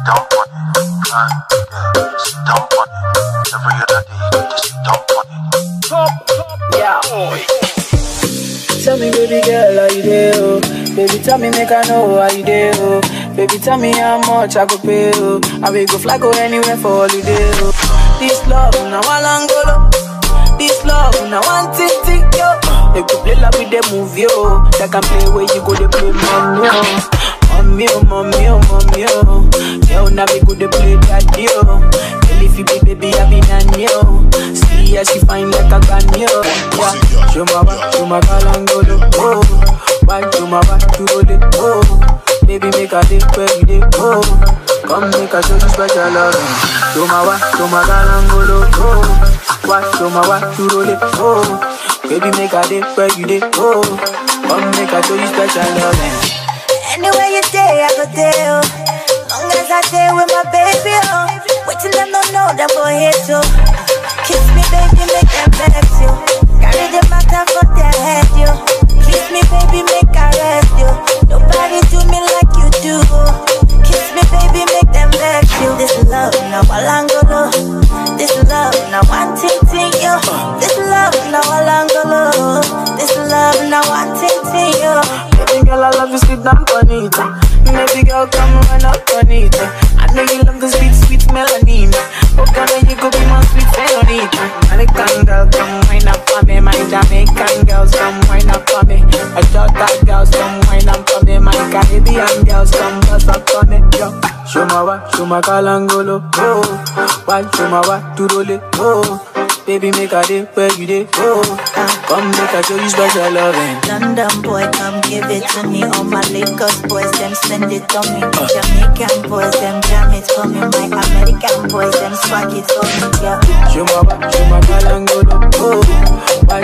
dump on it. Yeah, just dump on it. Every other day, just dump on it. Yeah. Tell me, baby girl, how you there, oh? Baby, tell me, make I know how you there, oh? Baby, tell me how much I go pay, oh? I will go fly, go anywhere for holiday, oh. This love, now I long go. This love, now one thing, yo. They go play like with the movie, yo. That can play where you go, they play mommy, yo. Mommy, oh, mommy, oh, mommy, oh. Yo, now we go, they play daddy, yo. If you be baby, I be nanny, yo. See how she fine like a granny, yo. Yeah. Show my galangolo, oh. Why show my back to roll it, oh. Baby, make a day where you day, oh. Come make a show you special love. Show my galangolo, oh. Why show my back to roll it, oh. Baby, make a day where you day, oh. Come make a show you special love. Anywhere you day, I go there, oh. Long as I stay with my baby, oh. Wait till them don't know that boy hate you. Kiss me, baby, make them vex you. Carry the matter for their head, yo. Kiss me, baby, make I rest you. Nobody do me like you do. Kiss me, baby, make them vex you. This love, now Walangolo. This love, now one ting, yo. This love, now Walangolo. This love, now one ting, yo. Baby girl, I love you, sit down, bonita. Baby girl, come run up, bonita. I know you love the sweet, sweet melanina. Oh, girl, you could be my sweet señorita. American girl, come wine up for me. My Jamaican girls, come wine up for me. My Jota girls, come wine up for me. My Caribbean girls, come bust up for me. Yo. Show my galangolo, oh. Why show my what to roll it, oh. Baby, make a day where you day, oh. Come make a show you special loving. London boy, come give it to me. All my Lagos boys, them spend it on me. Jamaican boys, them jam it for me. My American boys, them swag it for me, yeah. Show my galangolo, oh. Why